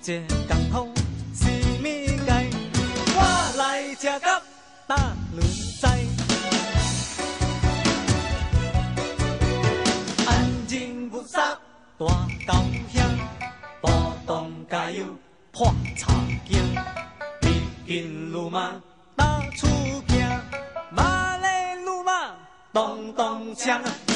这工夫是物件？我来吃到大轮栽，安静不杀大高兄，波动加油破茶惊，比金鲁马打出行，马勒鲁马咚咚锵。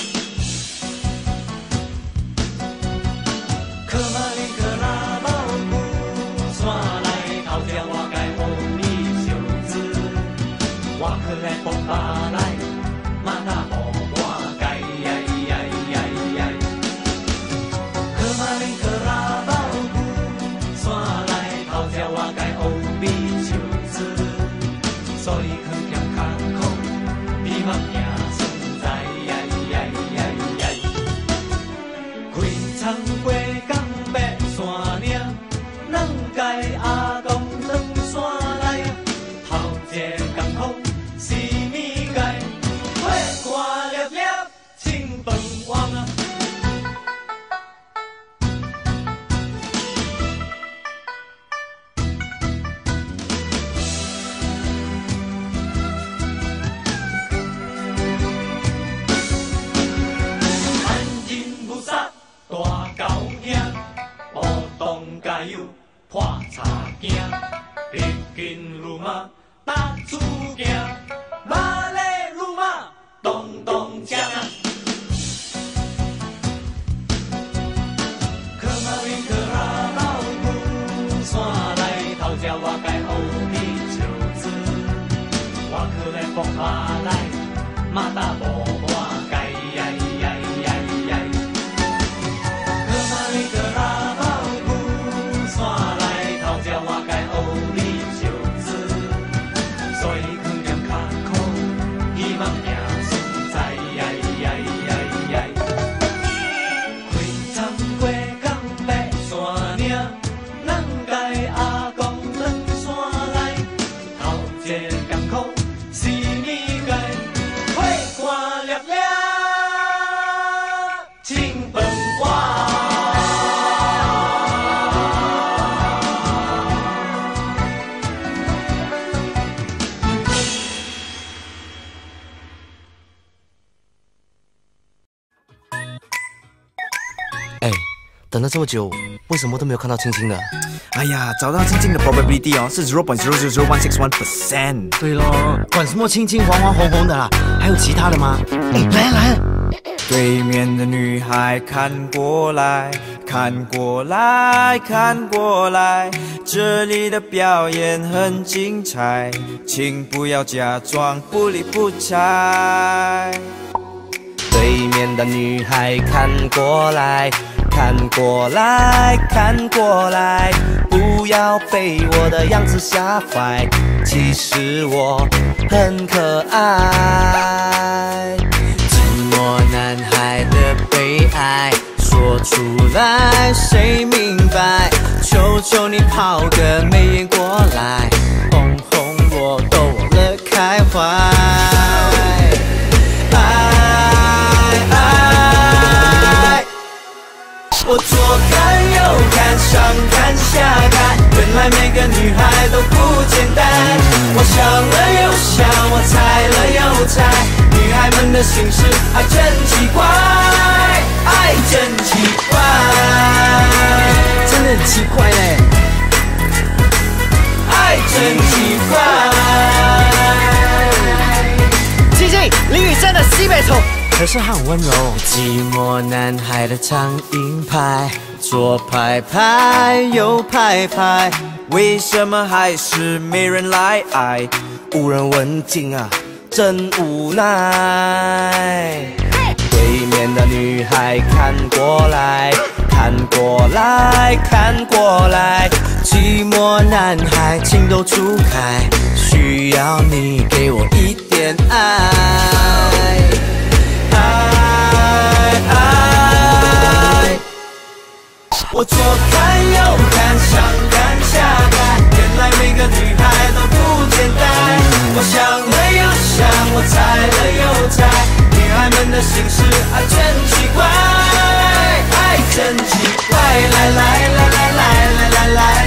可马里克拉宝古山来头家我该欧米小子，我可来蹦巴来，马达波我该呀呀呀呀。可马里克拉宝古山来头家我该欧米小子，所以肯强卡口，比马命存在呀呀呀呀。开仓过江。阿公转山来，头一工夫是物件？火锅粒粒清饭碗啊！安人不杀大狗兄，波动加油。破茶惊，逼近鲁马打出行，马勒鲁马咚咚锵啊！可马里克拉老古山来头家我该欧米球子，我可来蹦马来，马达波我该呀呀呀呀！可马里克拉老古山。我该欧米小子，所以肯念卡口，希望命存在呀呀呀呀。开仓过江白山岭，咱该阿公转山来，头一工夫是物件？火锅粒粒清饭碗。 等了这么久，为什么都没有看到青青的？ 哎呀，找到青青的 probability 哦是 0.00161%。 对咯，管什么青青黄黄红红的啦，还有其他的吗？来来。 对面的女孩看过来，看过来，看过来，这里的表演很精彩，请不要假装不理不睬。 对面的女孩看过来。看过来，看过来，不要被我的样子吓坏，其实我很可爱。寂寞男孩的悲哀，说出来谁明白？求求你抛个媚眼过来，红红我逗了开怀。我左看右看，上看下看，原来每个女孩都不简单。我想了又想，我猜了又猜，女孩们的心事还真奇怪，爱真奇怪，真的很奇怪嘞，爱真奇怪。青青，林雨山的西北虫。可是他很温柔。寂寞男孩的长音牌，左拍拍，右拍拍，为什么还是没人来爱？无人问津啊，真无奈。对面的女孩看过来，看过来，看过来，寂寞男孩情窦初开，需要你给我一点爱。我左看右看，上看下看，原来每个女孩都不简单。我想了又想，我猜了又猜，女孩们的心事啊真奇怪，爱真奇怪，来来来来来来来来。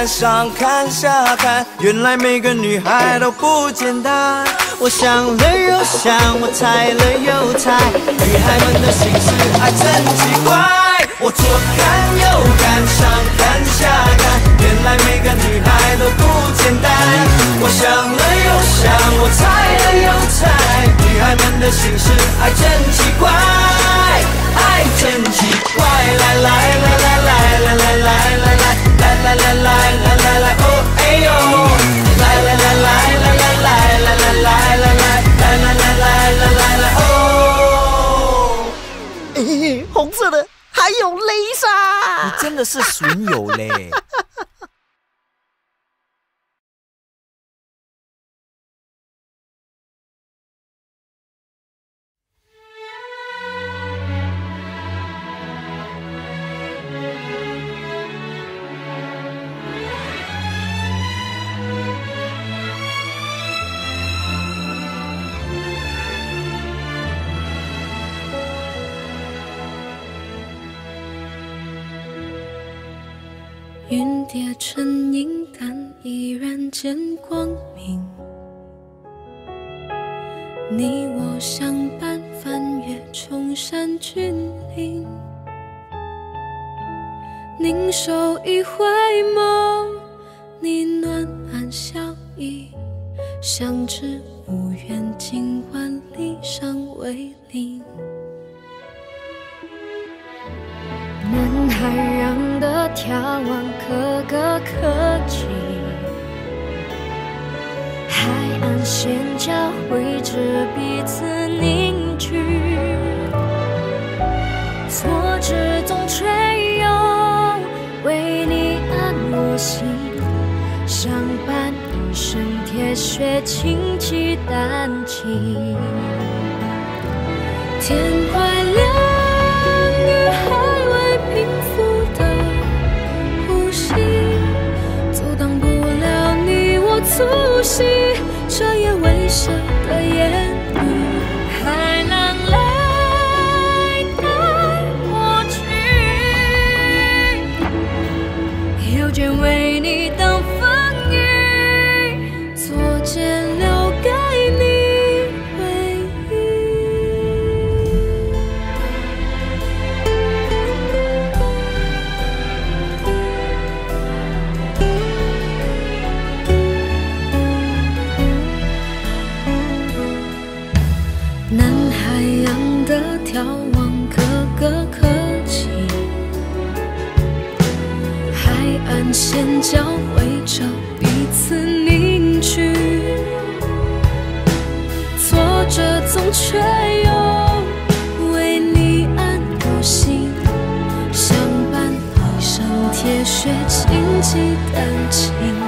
看上看下看，原来每个女孩都不简单。 我想了又想，我猜了又猜，女孩们的心思还真奇怪。 我左看右看，上看下看，原来每个女孩都不简单。我想了又想，我猜了又猜，女孩们的心事还真奇怪，还真奇怪。来来来来来来来来来来来来来来来来哦哎呦，来来来来来来来来来来来来来来来哦。 红色的还有雷莎， 你真的是损友嘞！ 云叠成阴淡，依然见光明。你我相伴，翻越崇山峻岭，凝首一回眸，你暖暗笑意，相知无缘，今晚离殇为邻。南海洋的眺望，可歌可泣。海岸线交汇着彼此凝聚，错之总吹涌，为你安我心。相伴一生，铁血情迹淡起。天快亮。平复的呼吸，阻挡不了你我促膝，这也为谁的言语？海浪来带我去，邮件为你挡风雨，作茧留给你回忆。南海洋的眺望，可歌可泣。海岸线交汇着彼此凝聚，挫折总却又为你安我心。相伴一生，铁血情迹淡情。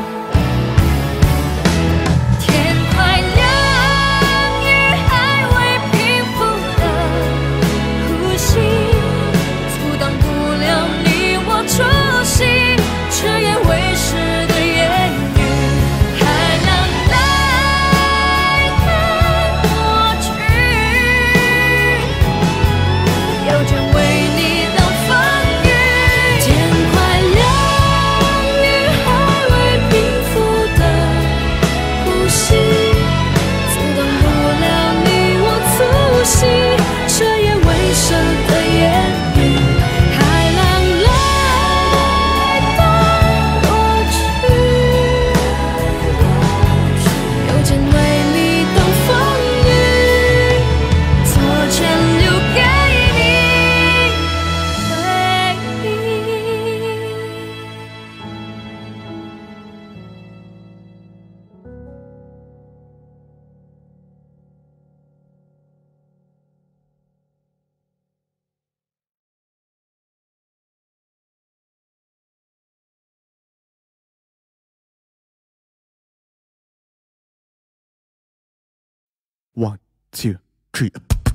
One, two, three.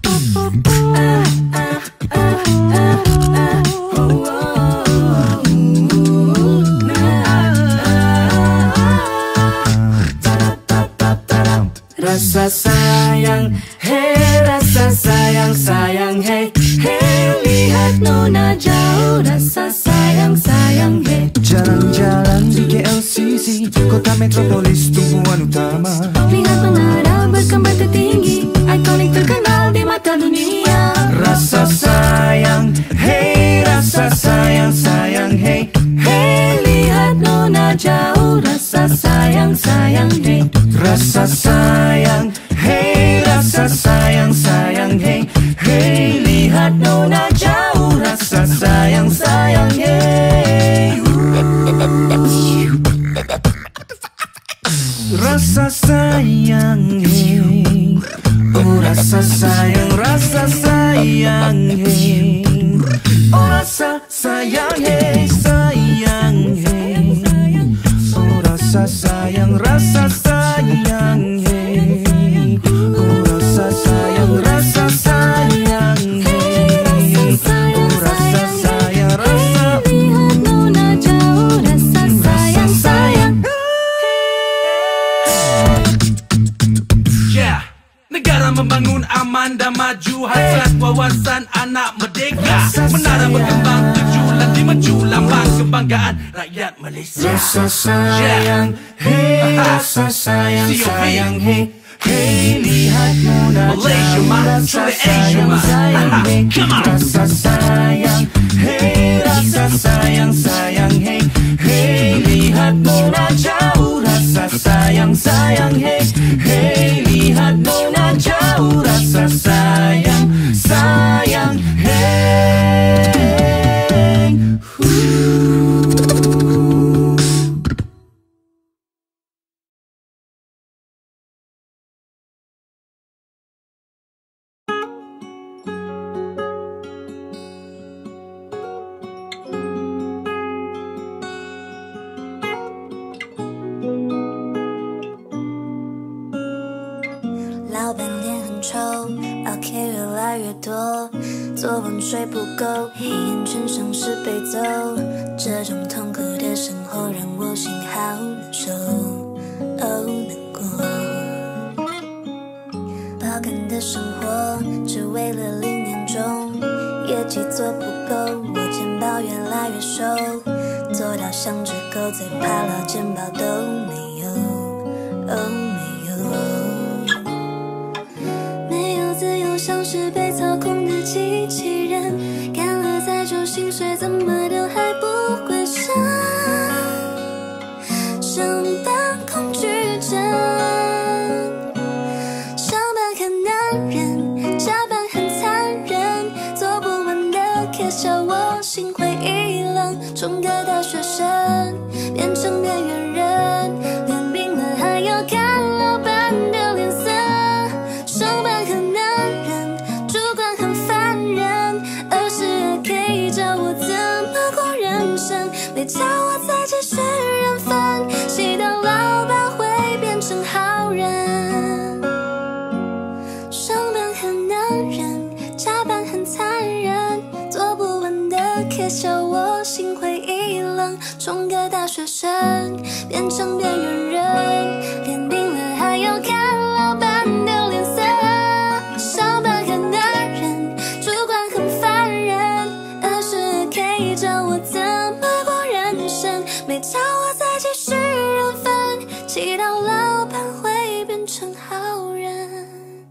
，Rasa sayang, hey rasa sayang, sayang hey, hey lihat nona jauh, rasa sayang, sayang hey. Jalan-jalan di KLCC, kota metropolis tumpuan utama. Lihat menara berkembang tertinggi, ikonik terkenal di mata dunia. Rasa sayang, hey, rasa sayang, sayang, hey. Hey, lihat nona jauh, rasa sayang, sayang, hey. Rasa sayang, hey, rasa sayang, sayang, hey. Hey, lihat nona jauh, rasa sayang, sayang, hey. Rasa sayang, hey. Oh, rasa sayang, hey. Oh, rasa sayang, hey, sayang, hey. Oh, rasa sayang, hey. Oh, rasa sayang, hey. Oh, rasa sayang, hey. Oh, rasa sayang, Lihat nona jauh, rasa sayang, sayang. Yeah. Negara membangun aman dan maju, hasrat wawasan anak merdeka. Menara berkembang, tujuan dimaju, lambang kebanggaan rakyat Malaysia. rasa sayang, hey, rasa sayang, sayang, hey. Hey, lihat nona Malaysia, jauh, ma, rasa truly Asia, sayang, ma. sayang, hey. Come on. Rasa sayang, hey, rasa sayang, sayang, hey. Hey, lihat nona jauh, rasa sayang, sayang, hey. Hey, lihat nona jauh, rasa sayang, sayang, hey. 老板脸很臭 ，OK 越来越多，昨晚睡不够，黑眼圈像是被揍，这种痛苦的生活让我心好难受，哦难过。爆肝的生活，只为了领年终，业绩做不够，我钱包越来越瘦，做到像只狗，最怕劳健保都没有，哦没有。自由像是被操控的机器人，干了再久，薪水怎么都还不会升。上班恐惧症，上班很难忍，加班很残忍，做不完的 case 叫我心灰意冷。从个大学生变成边缘人，脸冰了还要看老板的脸色。上班很难。没叫我再继续认分，祈祷老板会变成好人。上班很难忍，加班很残忍，做不完的 case 叫我心灰意冷。从个大学生变成边缘人，脸冰了还要看老板的脸色。上班很难忍，主管很烦人，20K 叫我怎么没叫我再继续认分，祈祷老板会变成好人。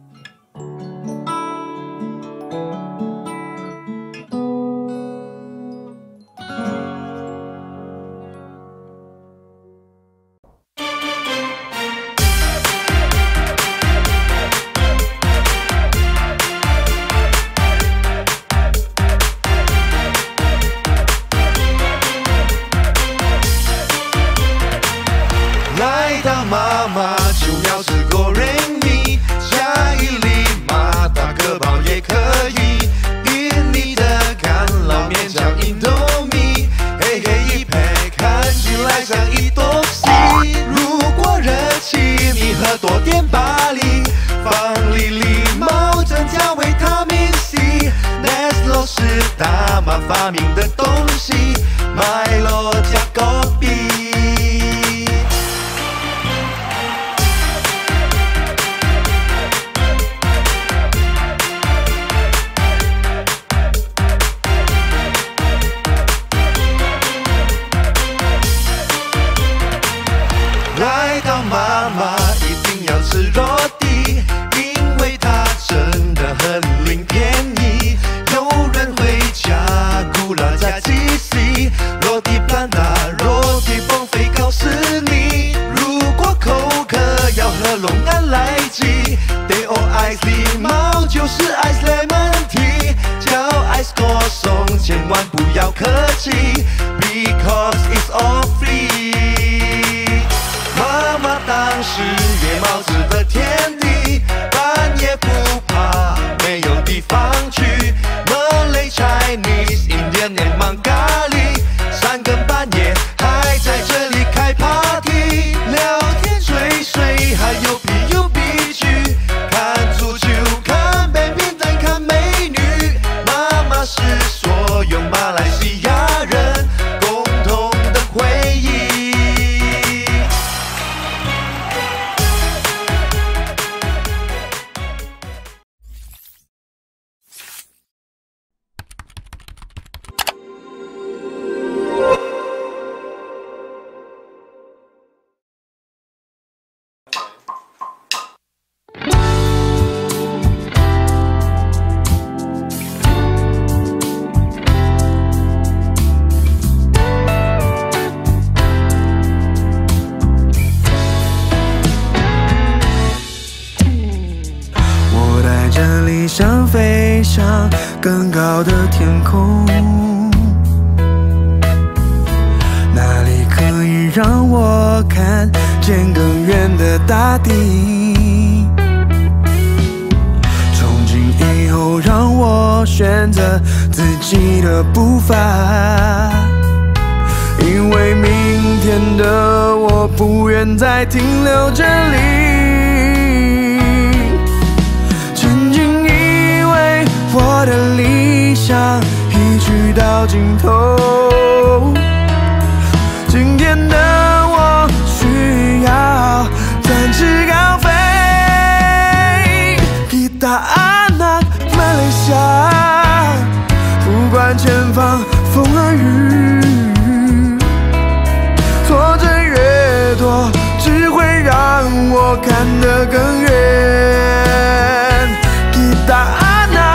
多点巴黎，放里礼貌，增加维他命 C。Nestle 是大妈发明的东西，麦乐加狗币。 的龙安来记。对我爱礼貌就是爱 lemon tea， 叫爱歌颂，千万不要客气 ，because it's all free。妈妈当时夜猫子的天地，半夜不怕没有地方去。Malay Chinese Indian and Bengali， 三更半夜还在这里开 party， 聊天吹水还有皮有比剧，看足球看北冰单看美女。妈妈是所有马来西亚人共同的回忆。 想飞向更高的天空，哪里可以让我看见更远的大地？从今以后，让我选择自己的步伐，因为明天的我不愿再停留这里。我的理想已去到尽头，今天的我需要展翅高飞。Kita anak Malaysia， 不管前方风和雨，挫折越多，只会让我看得更远。Kita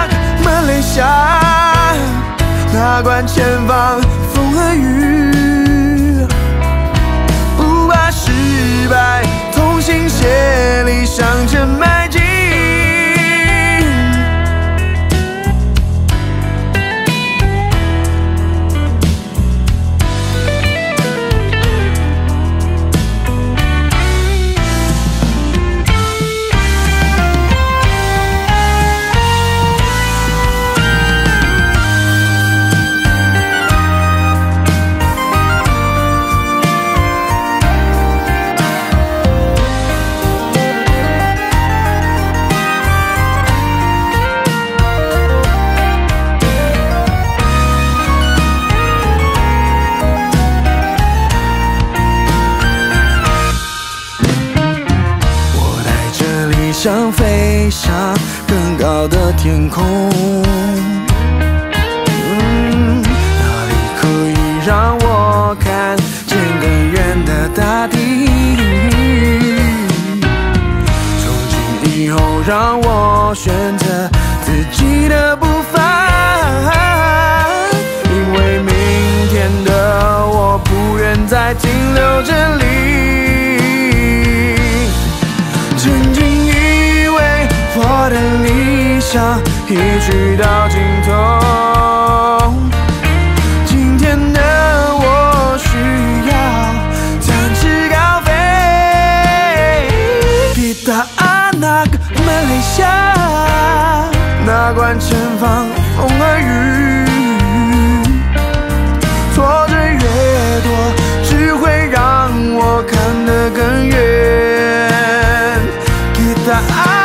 哪管前方风和雨，不怕失败，同心协力向前迈进。想飞向更高的天空，哪里可以让我看见更远的大地？从今以后，让我选择自己的步伐，因为明天的我不愿再停留这里。我的理想已去到尽头，今天的我需要展翅高飞。Kita anak Malaysia， 哪管前方风和雨，挫折越多，只会让我看得更远。Kita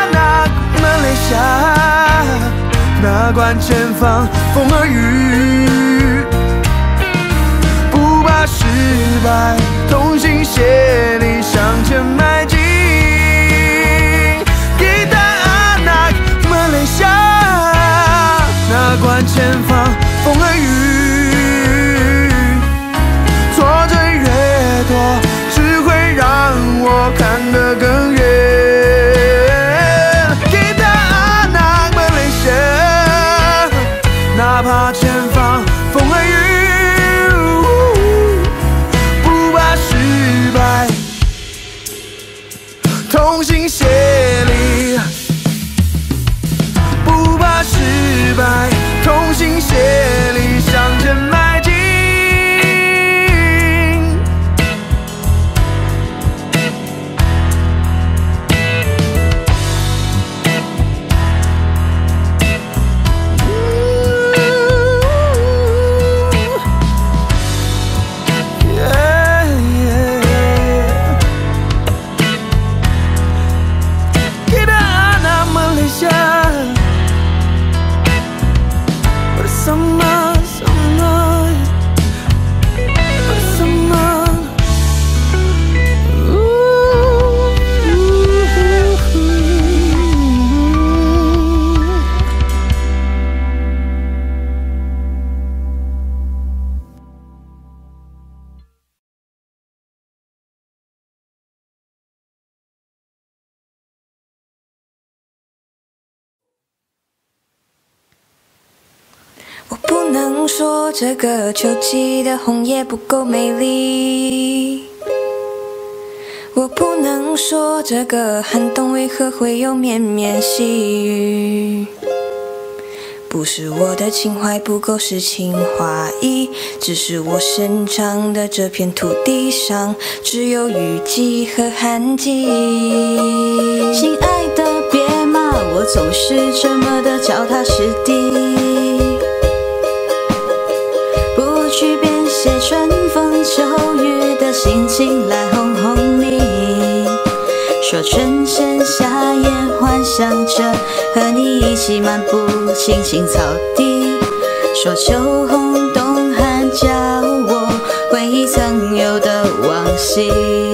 哪管前方风和雨，不怕失败，同心协力向前迈进。Kita anak Malaysia， 哪管前方风和雨，挫折越多，只会让我看得更远。哪怕前方风和雨，不怕失败， 同心协力，不怕失败，同心协力向前迈进。 我不能说这个秋季的红叶不够美丽，我不能说这个寒冬为何会有绵绵细雨。不是我的情怀不够诗情画意，只是我生长的这片土地上只有雨季和旱季。亲爱的，别骂我总是这么的脚踏实地，不去编写春风秋雨的心情来哄哄你。说春深夏夜幻想着和你一起漫步青青草地，说秋红冬寒叫我回忆曾有的往昔。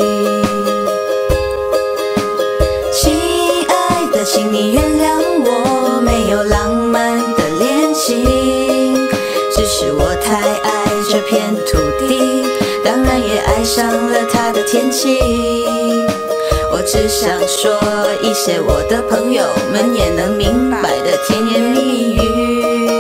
亲爱的，请你原谅我没有浪漫的恋情，只是我太爱这片土地，当然也爱上了它的天气。我只想说一些我的朋友们也能明白的甜言蜜语，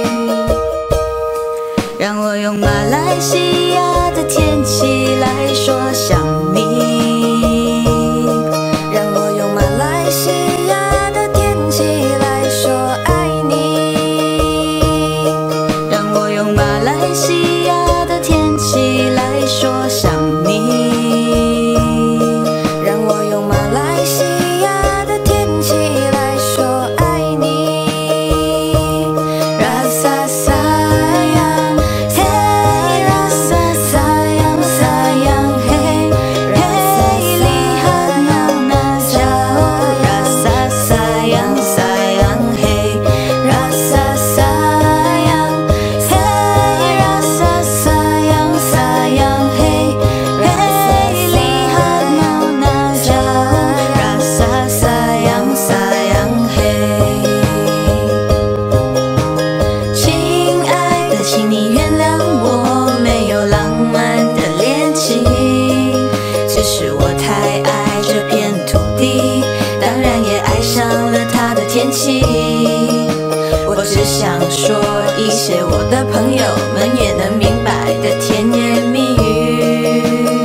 让我用马来西亚的天气来说想你，让我用马来西亚的天气来说爱你，让我用马来西亚的天气来说想你，让我用马来西亚的天气来说爱你。Rasa sayang, hey rasa sayang sayang hey hey lihat mana jauh rasa sayang sayang hey rasa sayang hey rasa sayang sayang hey hey lihat mana jauh rasa sayang sayang hey。 亲爱的，请你原谅我没有浪漫的恋情，只是我太爱这片土地，当然也爱上了它的天气。我只想说一些我的朋友们也能明白的甜言蜜语，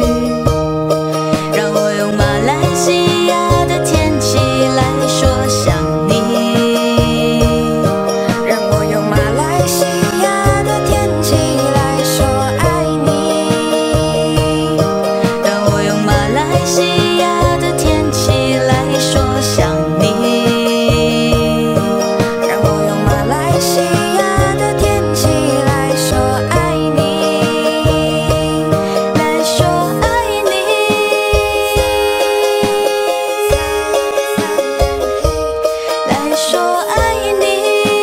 让我用马来西亚的天气来说想你，让我用马来西亚的天气来说爱你，让我用马来西亚的天气来说想你，让我用马来西亚的天气来说爱你，来说爱你，来说爱你。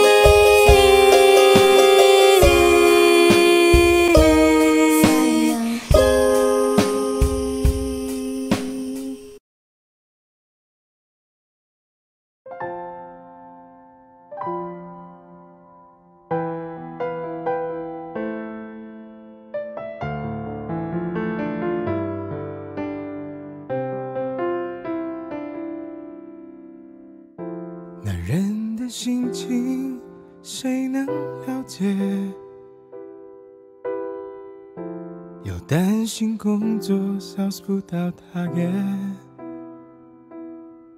男人的心情谁能了解？又担心工作 solve 不到 target，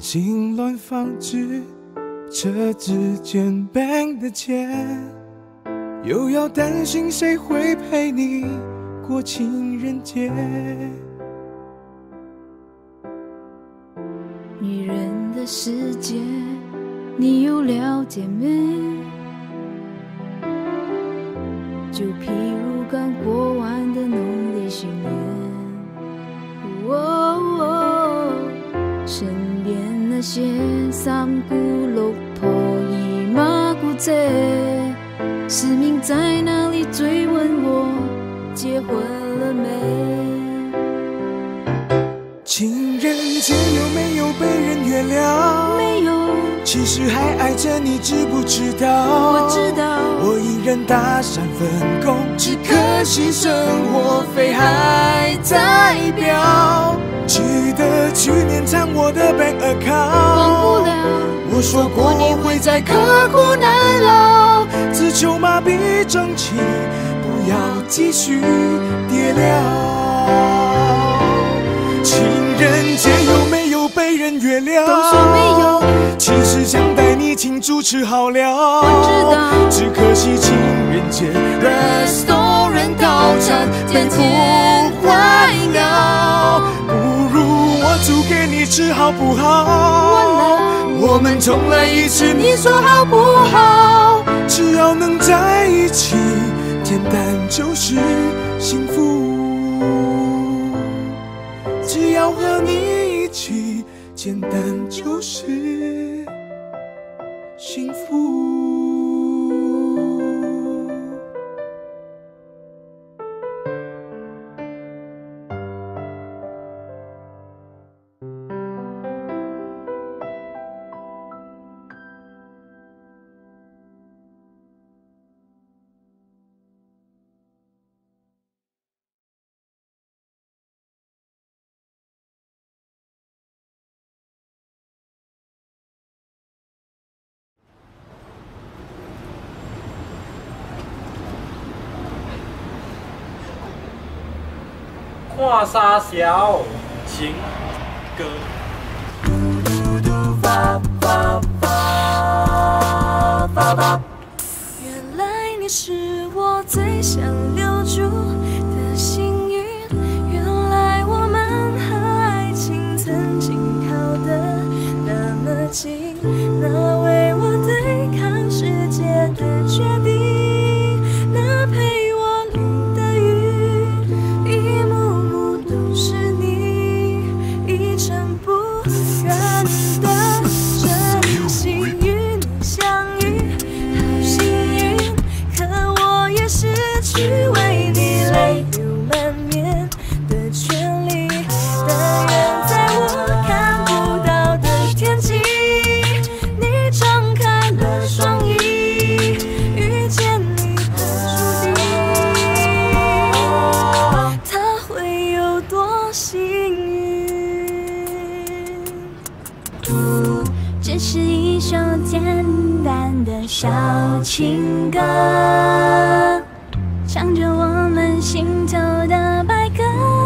心乱放置车之间 bang 的钱，又要担心谁会陪你过情人节。 女人的世界，你有了解没？就譬如刚过完的农历新年，身边那些三姑六婆姨妈姑姐，市民在哪里追问我结婚了没？ 情人节有没有被人原谅？ 没有， 其实还爱着你，知不知道？ 我知道， 我一人大3份工，只可惜生活费还在飙。记得去年藏我的 bank account， 忘不了。 我说过你会再刻苦耐劳，自求麻痹争气，不要继续跌了。情人节有没有被人原谅？ 都说没有， 其实想带你庆祝吃好了， 我知道， 只可惜情人节 restaurant 套餐被迫换掉，不如我煮给你吃好不好？我们重来一次，你说好不好？只要能在一起，简单就是幸福。只要和你一起，简单就是幸福。 看沙小情歌。 原来你是我最想留住的幸运，原来我们和爱情曾经靠得那么近，那为我对抗世界的决定，那陪我淋的雨，一幕幕都是你，一尘不染的真心与你相遇，好幸运，可我也失去为你泪流满面的权利，但愿在我看不到的天际，你张开了双翼，遇见你的注定，他会有多幸运？这是一首简单的小情歌，唱着我们心头的白鸽。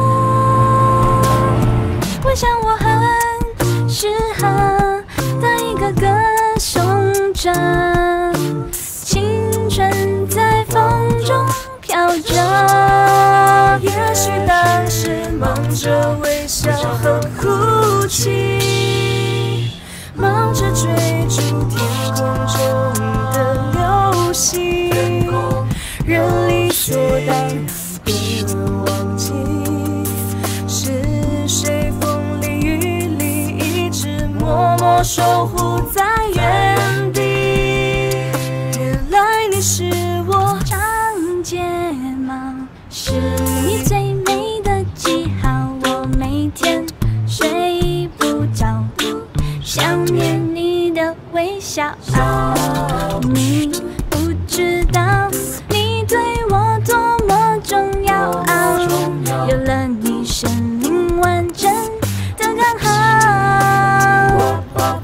我想我很适合当一个歌颂者，青春在风中飘着。也许当时忙着微笑和哭泣，忙着追逐天空中的流星，人理所当然的忘记，是谁风里雨里一直默默守护在原地。原来你是我长睫毛，是你最美的记号，我每天睡不着，想念你的微笑。你不知道你对我多么重要，有了你生命完整的刚好。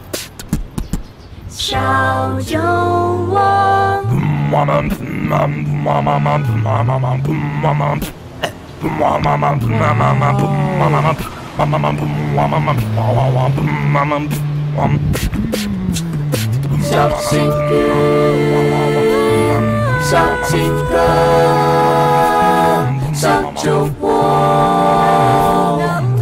少有我小情歌，小情歌，小酒窝。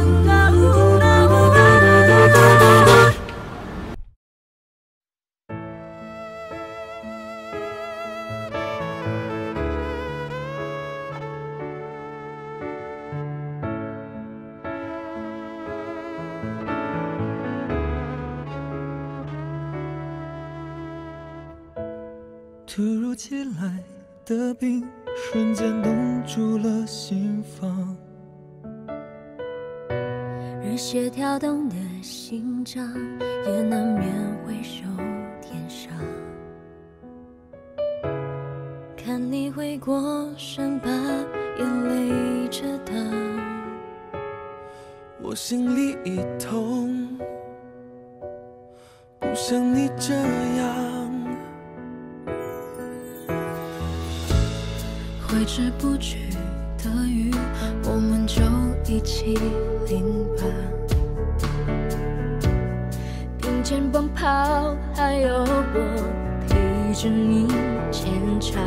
突如其来的病，瞬间冻住了心房。 热血跳动的心脏，也难免会受点伤。看你回过神，把眼泪遮挡， 我心里一痛，不像你这样。 挥之不去的雨，我们就一起淋吧。并肩奔跑，还有我陪着你坚强。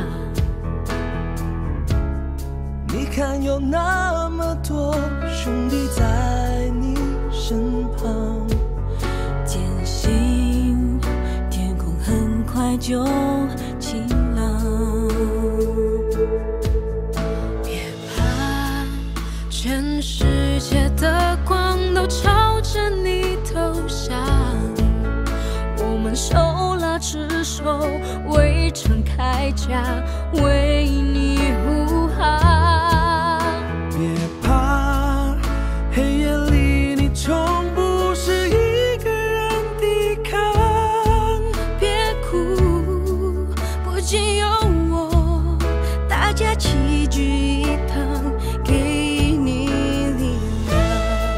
你看有那么多兄弟在你身旁， 坚信天空很快就晴朗。别怕，全世界的光都朝着你投降。我们手拉着手，围成铠甲，为你护航。 别怕，黑夜里你从不是一个人抵抗。 别哭，不仅有我，大家齐聚一堂，给你力量。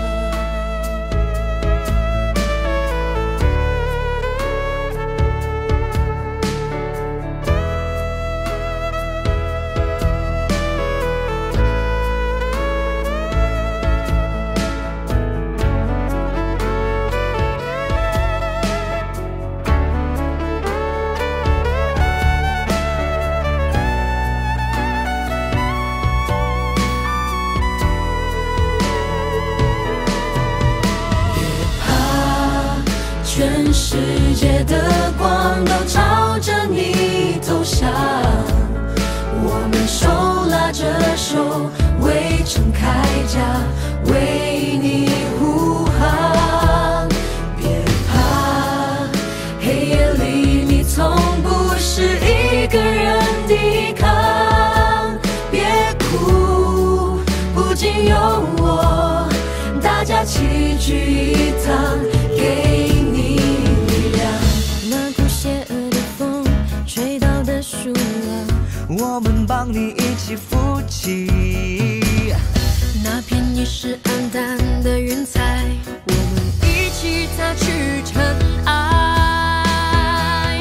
全世界的光都朝着你投降，我们手拉着手，围成铠甲，为你护航。别怕，黑夜里你从不是一个人抵抗。别哭，不仅有我，大家齐聚一堂，给你力量。那股邪恶的风吹倒的树啊， 我们帮你一起扶起。 那片已是暗淡的云彩，我们一起擦去尘埃。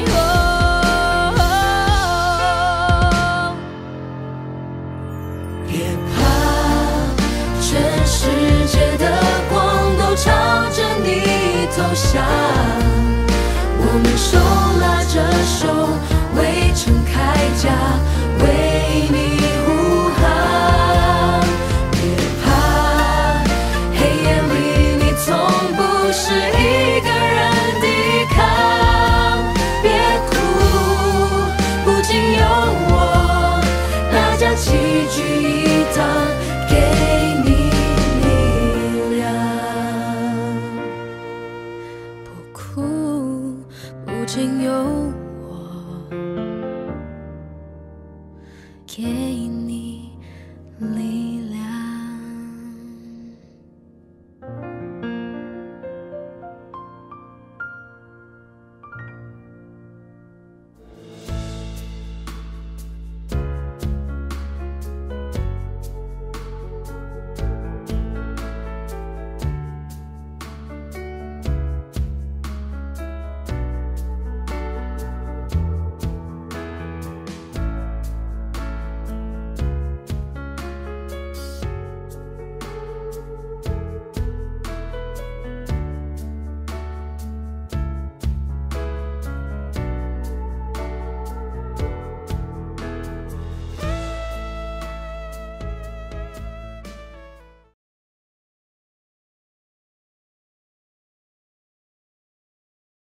别怕，全世界的光都朝着你投降，我们手拉着手，围成铠甲，为你护航。别怕，黑夜里你从不是一个人抵抗。别哭，不仅有我，大家齐聚一堂，给你力量。不哭，不仅有我，给你力量。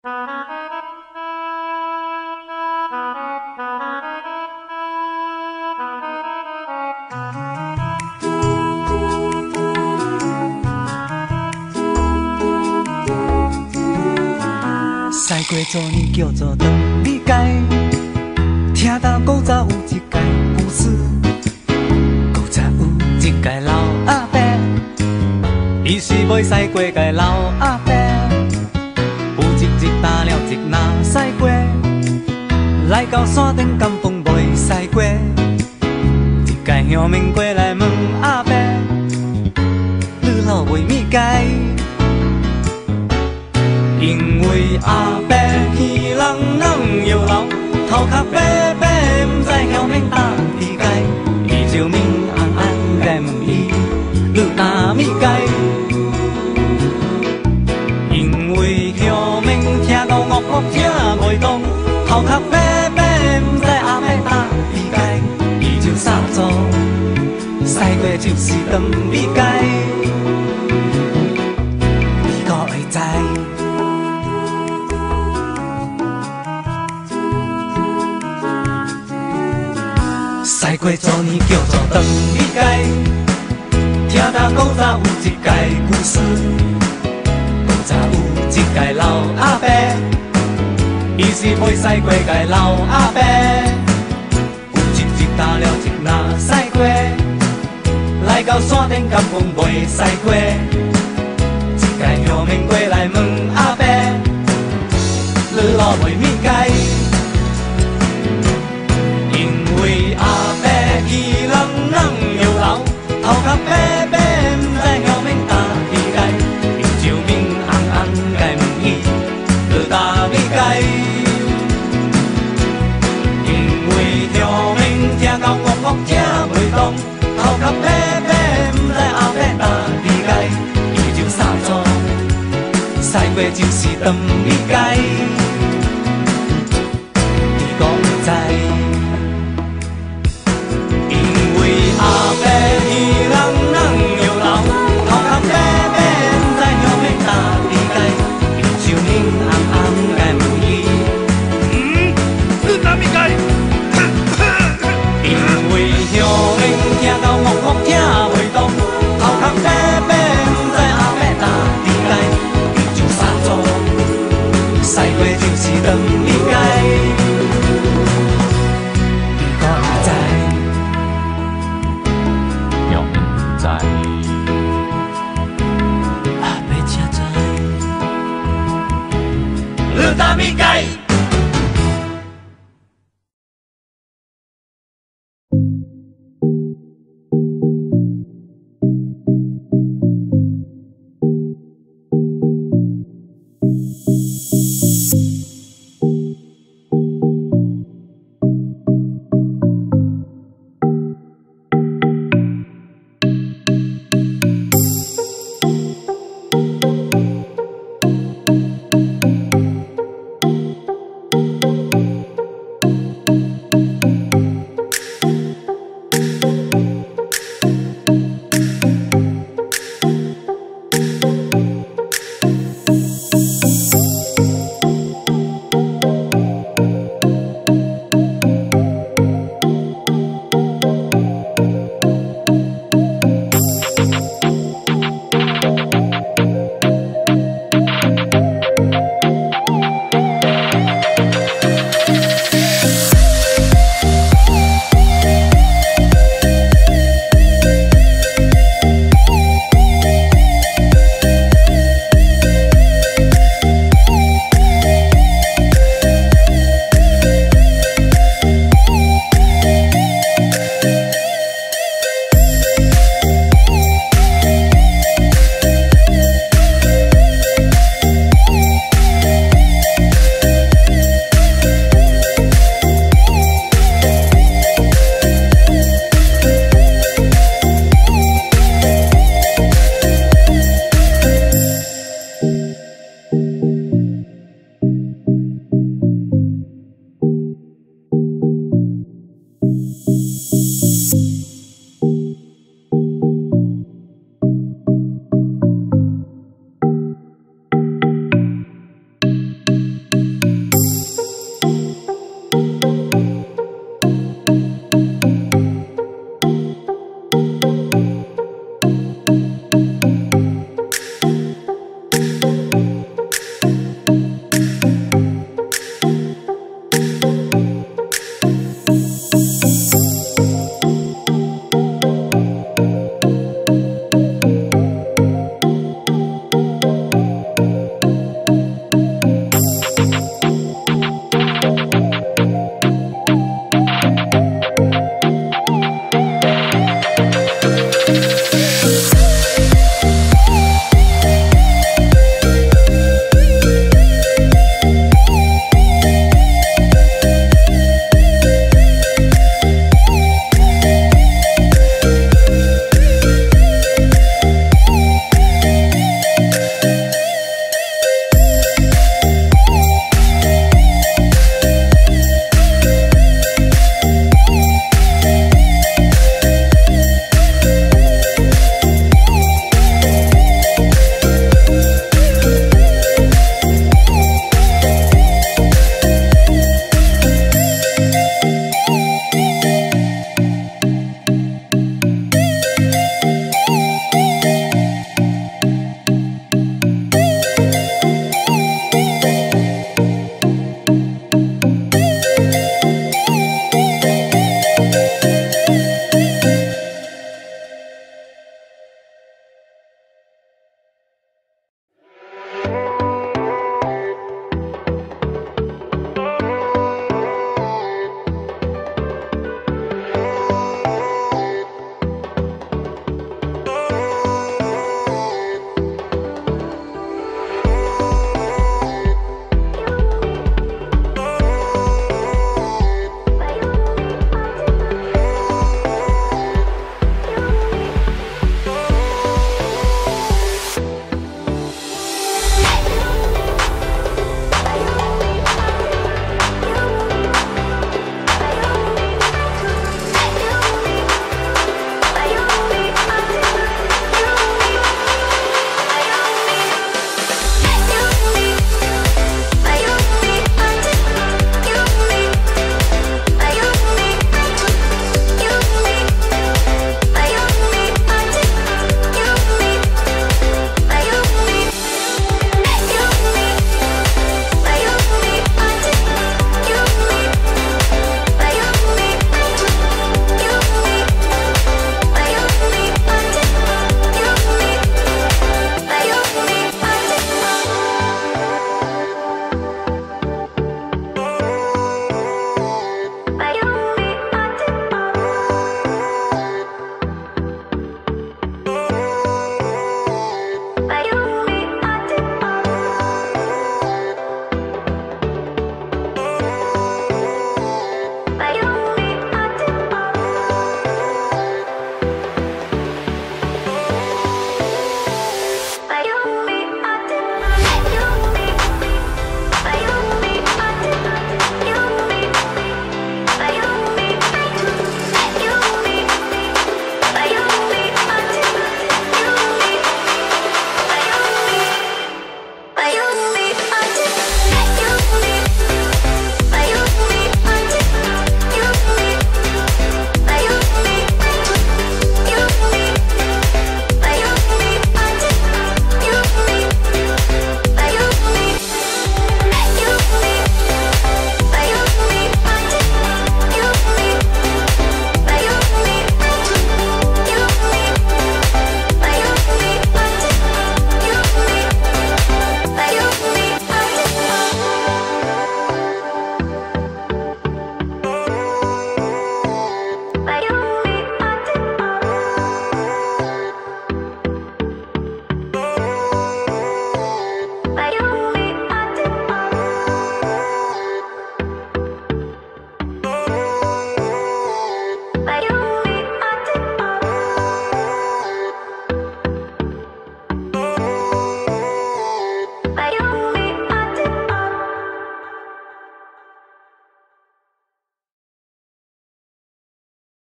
驶过昨年叫做长美街，听到古早有一间故事，古早有一间老阿伯，伊是要驶过个老阿伯，有一日打了一若驶过，来到山顶甘风袂驶过，一间乡民过来问阿伯，你老为物街？因为阿伯耳人人摇老，头壳白白，不知晓免打地界。伊就明暗暗在问伊，你哪物界？因为乡民听到乐乐听袂懂，头壳白白，不知阿伯打地界。伊就傻做，驶过就是长美街，你可会知？驶过昨年叫做长美街，听到古早有一间故事，古早有一间老阿伯，伊是要驶过个老阿伯，有一日打了一若驶过，来到山顶甘风袂驶过，一间乡民过来问阿伯，你老袂物街？因为阿伯耳人人摇老，头壳白白，不知晓免打地界，伊就明暗暗在问伊，你打物街？因为乡民听到乐乐听袂懂，头壳白白，不知阿伯打地界，伊就傻做，驶过就是长美街，你可会知？阿伯耳人人摇老，头壳白白，不知晓免打地界，伊就明暗暗在问伊， 你哪物街？ 因为乡民听到乐乐听袂懂，头壳白白，不知阿伯打地界，伊就傻做，驶过就是长美街，你可会知？阿伯才知，你打物街？